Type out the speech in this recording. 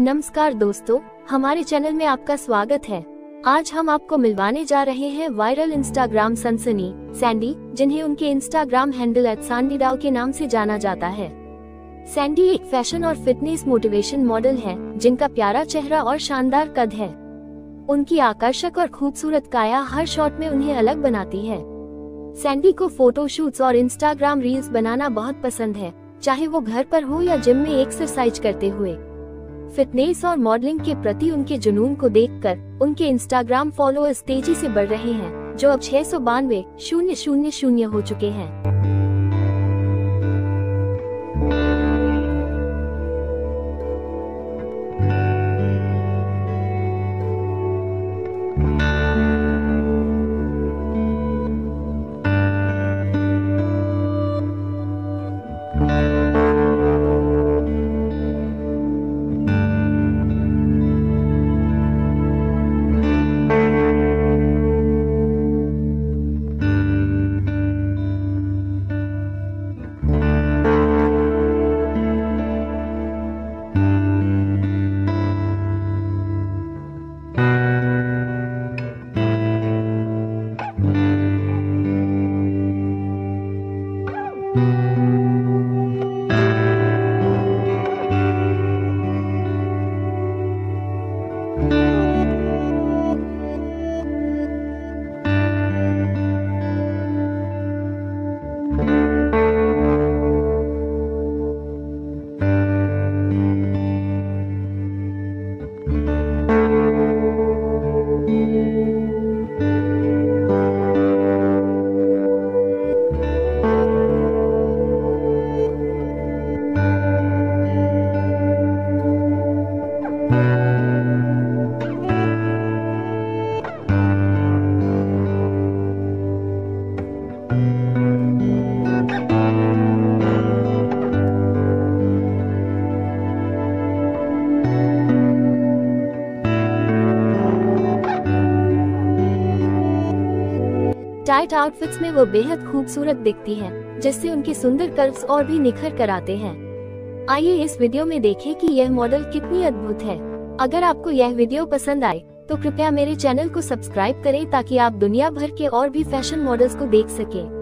नमस्कार दोस्तों, हमारे चैनल में आपका स्वागत है। आज हम आपको मिलवाने जा रहे हैं वायरल इंस्टाग्राम सनसनी सैंडी, जिन्हें उनके इंस्टाग्राम हैंडल @sandydow के नाम से जाना जाता है। सैंडी एक फैशन और फिटनेस मोटिवेशन मॉडल है, जिनका प्यारा चेहरा और शानदार कद है। उनकी आकर्षक और खूबसूरत काया हर शॉट में उन्हें अलग बनाती है। सैंडी को फोटोशूट्स और इंस्टाग्राम रील्स बनाना बहुत पसंद है, चाहे वो घर पर हो या जिम में एक्सरसाइज करते हुए। फिटनेस और मॉडलिंग के प्रति उनके जुनून को देखकर उनके इंस्टाग्राम फॉलोअर्स तेजी से बढ़ रहे हैं, जो अब 692,000 हो चुके हैं। टाइट आउटफिट्स में वो बेहद खूबसूरत दिखती हैं, जिससे उनके सुंदर कर्व्स और भी निखर कर आते हैं। आइए इस वीडियो में देखें कि यह मॉडल कितनी अद्भुत है। अगर आपको यह वीडियो पसंद आए तो कृपया मेरे चैनल को सब्सक्राइब करें, ताकि आप दुनिया भर के और भी फैशन मॉडल्स को देख सकें।